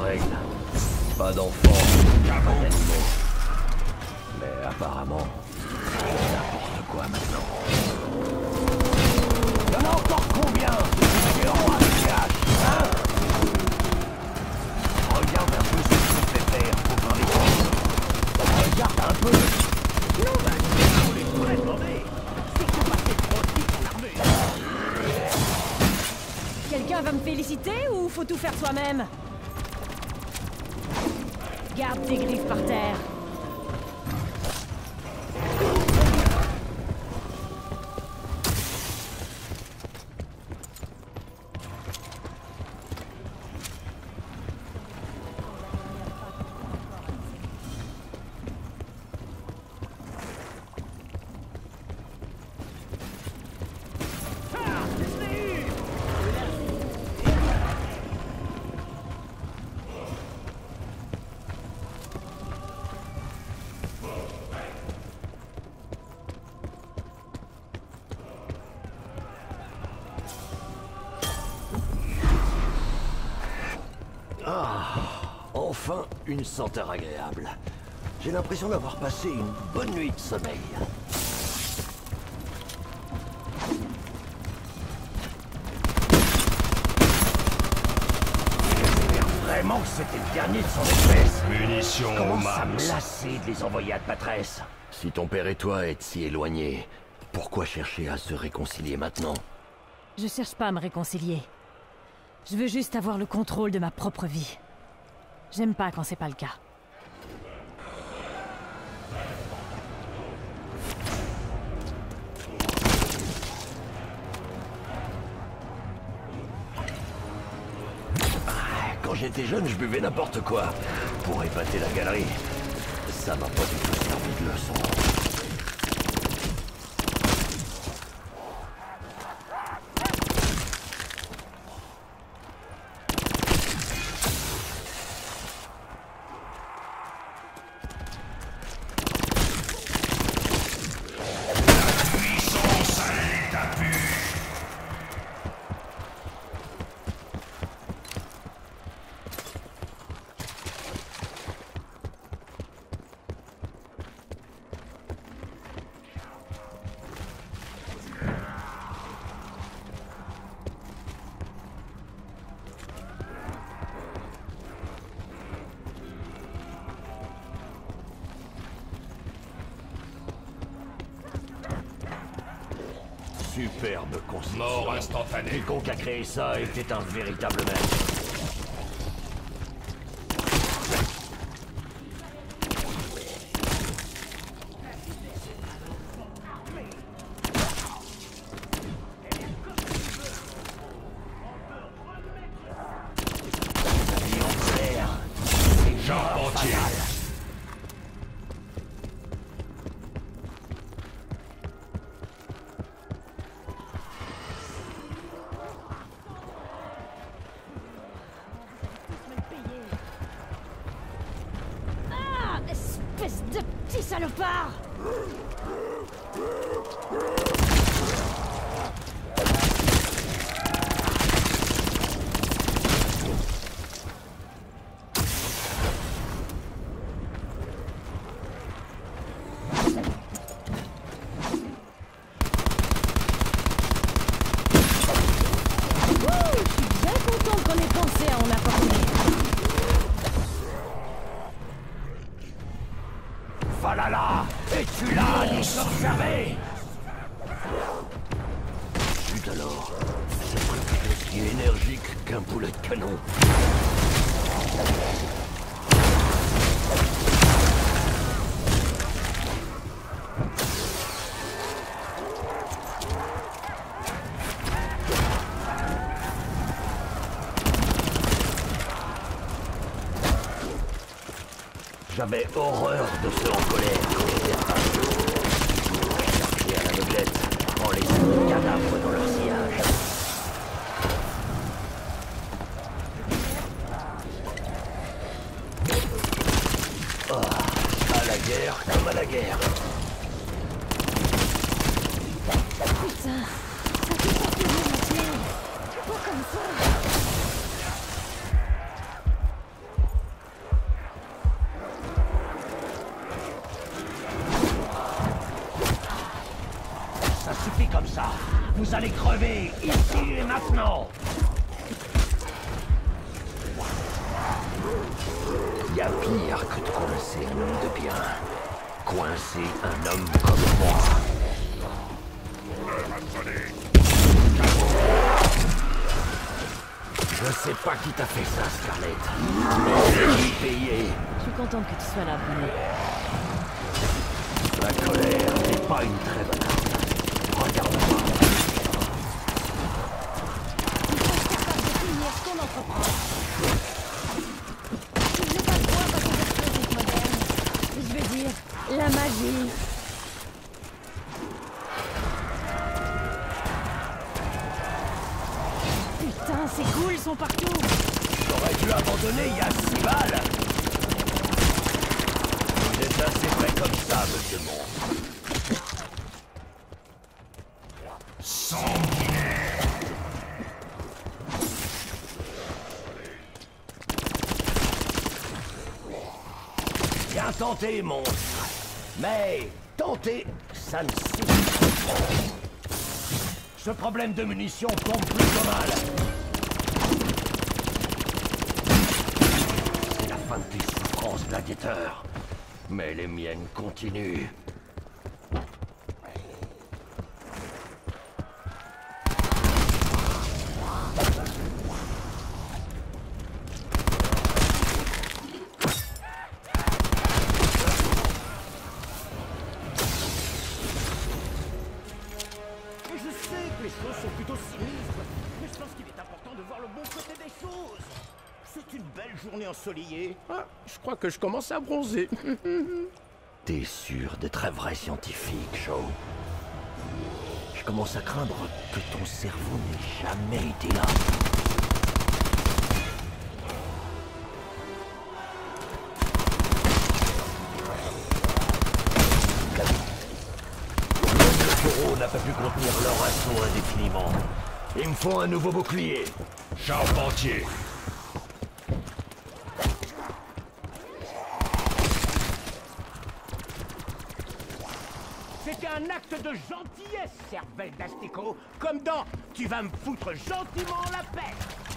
règles. Pas d'enfants, pas d'animaux. Mais apparemment, c'est n'importe quoi maintenant. Y'en a encore combien de géants à cache, hein? Regarde un peu ce que tu fais faire pour parler. Regarde un peu. Non, on les très mauvais. C'est que passer trop vite en armure. Quelqu'un va me féliciter ou faut tout faire soi-même? Garde tes griffes par terre. Enfin, une senteur agréable. J'ai l'impression d'avoir passé une bonne nuit de sommeil. J'espère vraiment que c'était le dernier de son espèce. Munitions au Comment ça me max. lassait de les envoyer à Patresse. Si ton père et toi êtes si éloignés, pourquoi chercher à se réconcilier maintenant? Je cherche pas à me réconcilier. Je veux juste avoir le contrôle de ma propre vie. J'aime pas quand c'est pas le cas. Quand j'étais jeune, je buvais n'importe quoi pour épater la galerie. Ça m'a pas du tout servi de leçon. Superbe conception. Mort instantanée. Quiconque a créé ça était un véritable maître. Charpentier. Ah, espèce de petit salopard! Falala! Es-tu là, nous observer? Chut alors, c'est presque aussi énergique qu'un boulet de canon. J'avais horreur de ceux en colère quand j'étais à Paris. Chercher à la l'aveuglette en laissant des cadavres dans leur sillage. Ah, à la guerre comme à la guerre. Putain, ça fait pas plaisir maintenant. Pas comme ça. allez crever, ici et maintenant. Y a pire que de coincer un homme de bien. Coincer un homme comme moi. Je sais pas qui t'a fait ça, Scarlett. Mais je vais payer. Je suis contente que tu sois là, Bruno. La colère n'est pas une très bonne arme. Regarde-moi. Il faut être capable de finir ce qu'on entreprend. Je n'ai pas le droit face aux explosifs modernes. Je veux dire, la magie. Putain, c'est cool, ils sont partout. J'aurais dû abandonner il y a 6 balles. Vous êtes assez près comme ça, monsieur Monde. Sanguinaire. Bien tenté, monstre. Mais tenter, ça ne suffit pas. Ce problème de munitions tombe plutôt mal. C'est la fin de tes souffrances, gladiateur. Mais les miennes continuent. Je sais que les choses sont plutôt sinistres, mais je pense qu'il est important de voir le bon côté des choses. C'est une belle journée ensoleillée. Ah, je crois que je commence à bronzer. T'es sûr d'être un vrai scientifique, Joe? Je commence à craindre que ton cerveau n'ait jamais été là. Le taureau n'a pas pu contenir leur assaut indéfiniment. Il me faut un nouveau bouclier. Charpentier. C'était un acte de gentillesse, cervelle d'astéco. Comme dans « Tu vas me foutre gentiment la paix ».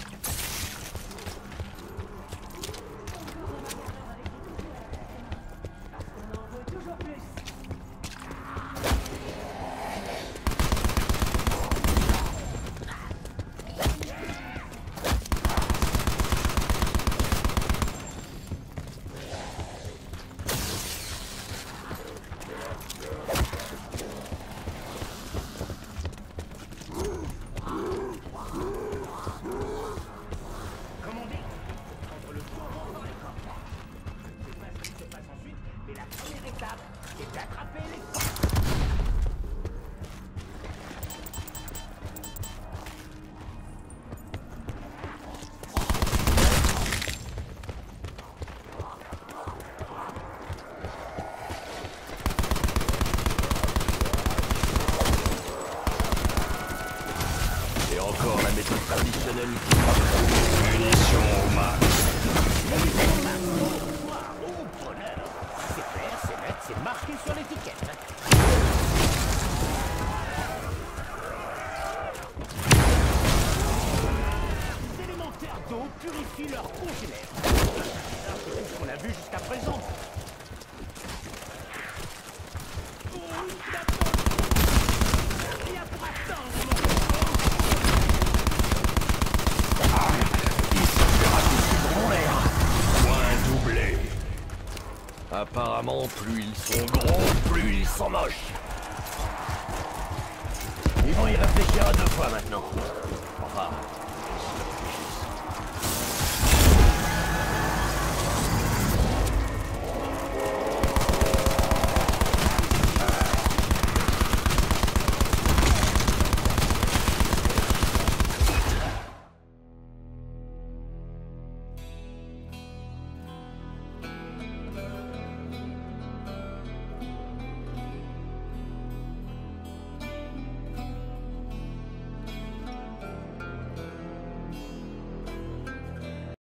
Et encore la méthode traditionnelle. Munitions au max. Oh, bonheur. C'est clair, c'est net, c'est marqué sur l'étiquette. Les élémentaires d'eau purifient leurs congénères. C'est tout ce qu'on a vu jusqu'à présent. Oh, d'accord. Il y a pour attendre, mon Point doublé. Apparemment, plus ils sont gros, plus ils sont moches. Ils vont y réfléchir à 2 fois maintenant. Enfin,